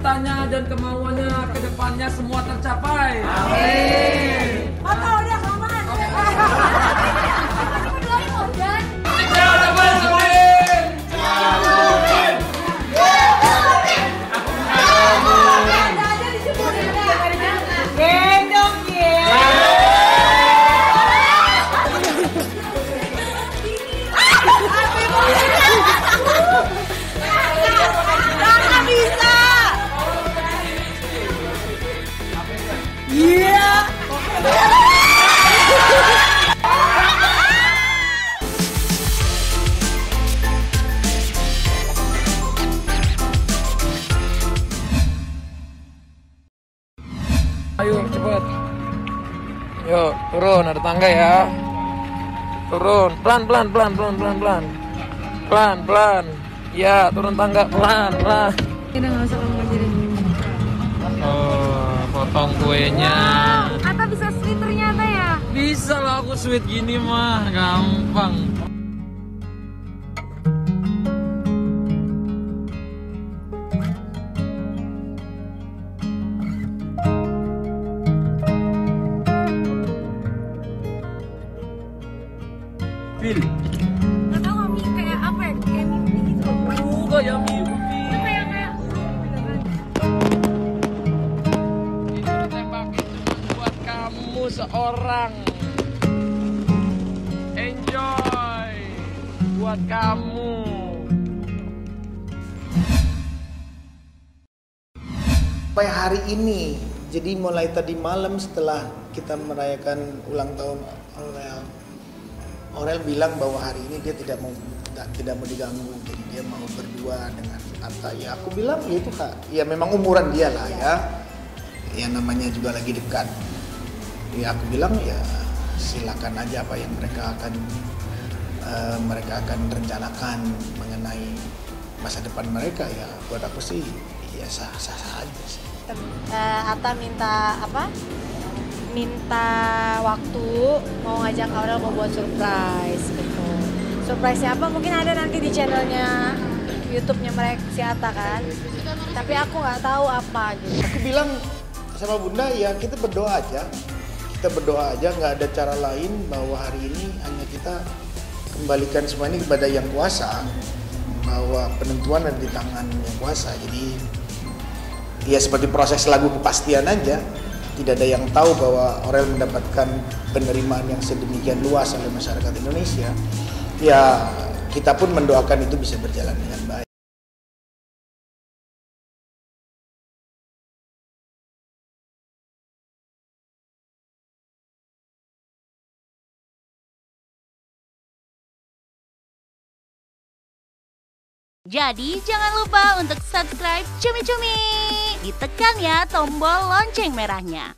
cita-citanya dan kemauannya ke depannya semua tercapai. Amin. Maka udah aman. Berdoain loh, Dan. Ayo cepet. Yuk turun, ada tangga ya. Turun, pelan. Ya turun tangga pelan. Udah nggak usah kamu ngajarin. Oh, potong kuenya. Wow, Atta bisa sweet ternyata ya. Bisa lah aku sweet gini mah, gampang. Pil. Nggak tahu mami kayak apa ya? Kayak mimpi gitu. Kayak mimpi. Kayak beneran. Ini ditembak itu buat kamu seorang. Enjoy buat kamu. Sampai hari ini, jadi mulai tadi malam setelah kita merayakan ulang tahun Aurel bilang bahwa hari ini dia tidak mau diganggu, jadi dia mau berdua dengan Atta. Ya aku bilang ya itu Kak, ya memang umuran dia lah ya namanya juga lagi dekat. Ya aku bilang ya silakan aja apa yang mereka akan rencanakan mengenai masa depan mereka. Ya buat aku sih ya sah aja sih. Atta minta apa? Minta waktu mau ngajak Aurel mau buat surprise gitu. Surprise-nya apa? Mungkin ada nanti di channelnya YouTube-nya mereka si Atta kan. Tapi aku nggak tahu apa gitu. Aku bilang sama Bunda ya kita berdoa aja. Kita berdoa aja, nggak ada cara lain bahwa hari ini hanya kita kembalikan semua ini kepada Yang Kuasa. Bahwa penentuan ada di tangan Yang Kuasa. Jadi ya seperti proses lagu kepastian aja. Tidak ada yang tahu bahwa Aurel mendapatkan penerimaan yang sedemikian luas oleh masyarakat Indonesia. Ya kita pun mendoakan itu bisa berjalan dengan baik. Jadi jangan lupa untuk subscribe Cumi Cumi. Ditekan ya tombol lonceng merahnya.